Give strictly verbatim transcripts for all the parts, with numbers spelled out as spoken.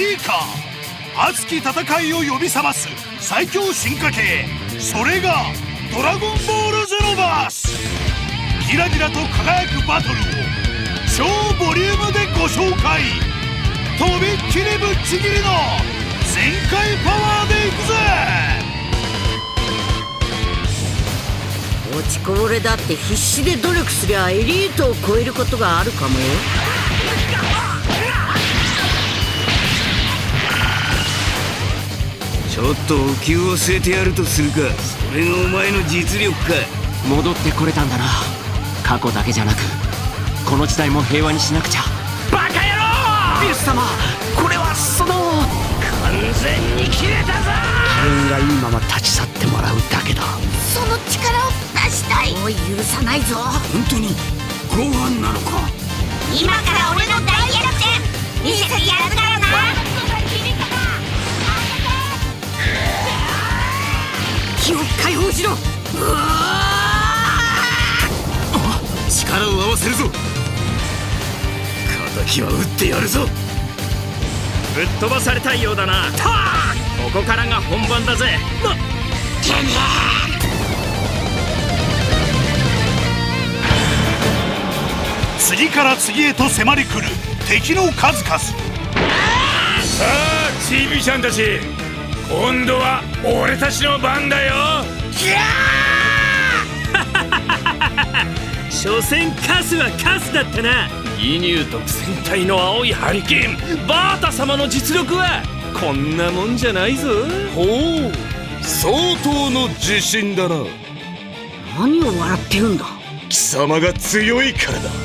いか。熱き戦いを呼び覚ます最強進化系、それがドラゴンボールゼノバース。ギラギラと輝くバトルを超ボリュームでご紹介。とびっきりぶっちぎりの全開パワーでいくぜ。 落ちこぼれだって必死で努力すりゃエリートを超えることがあるかもよ。 ちょっとお灸を据えてやるとするか。それがお前の実力か。 戻ってこれたんだな。過去だけじゃなくこの時代も平和にしなくちゃ。 バカ野郎！ ビルス様、これはその完全に切れたぞ。 自分がいいまま立ち去ってもらうだけだ。 その力を出したい。おい、許さないぞ。 本当にご飯なのか。 今から俺の大逆転見せてやるからな。気を解放しろ。うわー、力を合わせるぞ。敵は撃ってやるぞ。 ぶっ飛ばされたいようだな。ここからが本番だぜ。なっ次から次へと迫り来る敵の数々。さあチービちゃんたち、今度は俺たちの番だよ。ギャー所詮カスはカスだったな。イニュー特戦隊の青いハリケーンバータ様の実力はこんなもんじゃないぞ。 ほう、相当の自信だな。 何を笑ってるんだ。 貴様が強いからだ。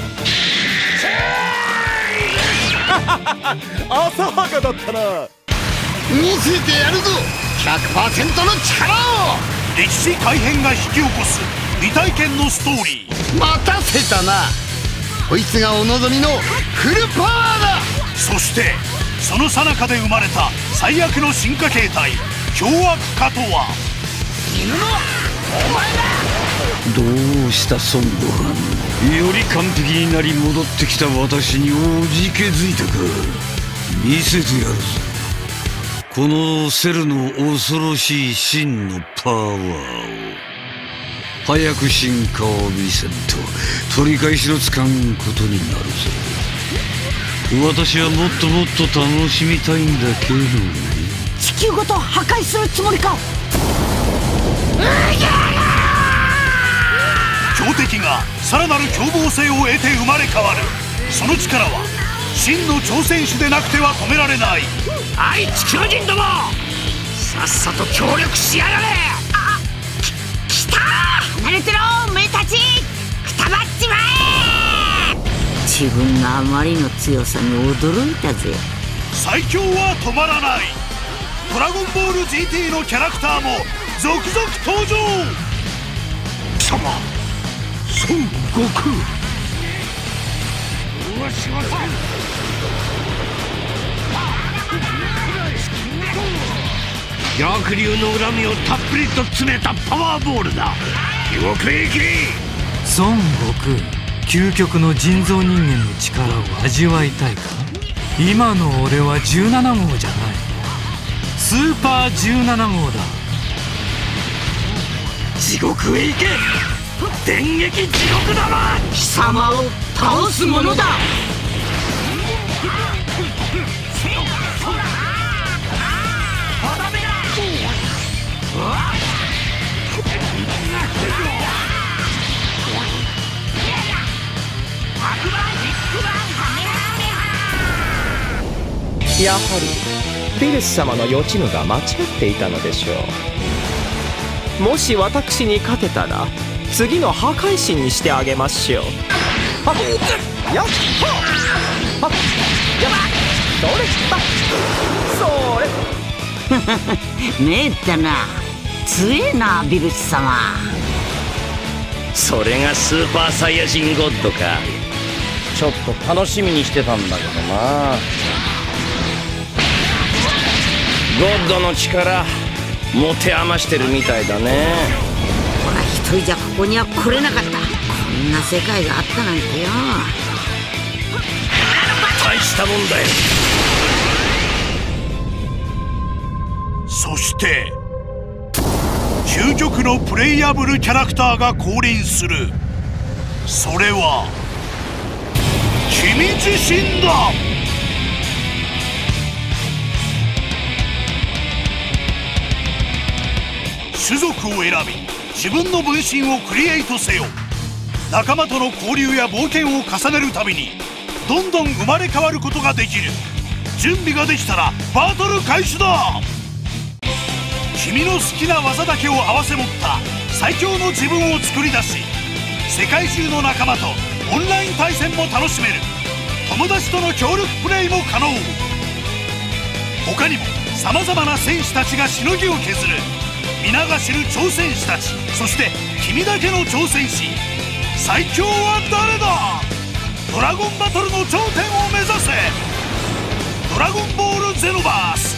浅はかだったな。 見せてやるぞ ひゃくパーセント の力を。 歴史改変が引き起こす未体験のストーリー。 待たせたな。こいつがお望みのフルパワーだ。 そしてその最中で生まれた最悪の進化形態凶悪化とは。 犬のお前だ。 どうした孫悟飯。より完璧になり戻ってきた私におじけづいたか。見せてやるぞ、このセルの恐ろしい真のパワーを。早く進化を見せんと取り返しのつかんことになるぞ。私はもっともっと楽しみたいんだけどね。 地球ごと破壊するつもりか。 強敵がさらなる凶暴性を得て生まれ変わる。その力は真の挑戦手でなくては止められない。 あい地球人ども、さっさと協力しやがれ。あき来た。 離れてろおめえたち。くたばっちまえ。自分のあまりの強さに驚いたぜ。 最強は止まらない。ドラゴンボール ジーティー のキャラクターも続々登場。 貴様孫悟空。逆流の恨みをたっぷりと詰めたパワーボールだ。地獄へ行け。 孫悟空、究極の人造人間の力を味わいたいか。今の俺はじゅうなな号じゃない、スーパーじゅうなな号だ。 地獄へ行け。電撃地獄玉。 貴様を倒すものだ。 やはりビルス様の予知夢が間違っていたのでしょう。もし私に勝てたら次の破壊神にしてあげましょう。はっやっはっやっそれはっそれねえったな。強えなビルス様。 それがスーパーサイヤ人ゴッドか。ちょっと楽しみにしてたんだけどな。ゴッドの力持て余してるみたいだね。 ほら一人じゃここには来れなかった。こんな世界があったなんてよ。 大したもんだよ。 そして究極のプレイヤブルキャラクターが降臨する。それは君自身だ。種族を選び自分の分身をクリエイトせよ。仲間との交流や冒険を重ねるたびにどんどん生まれ変わることができる。準備ができたらバトル開始だ。君の好きな技だけを併せ持った最強の自分を作り出し、世界中の仲間とオンライン対戦も楽しめる。友達との協力プレイも可能。他にもさまざまな戦士たちがしのぎを削る。皆が知る挑戦士たち、そして君だけの挑戦士。最強は誰だ。ドラゴンバトルの頂点を目指せ。ドラゴンボールゼノバース。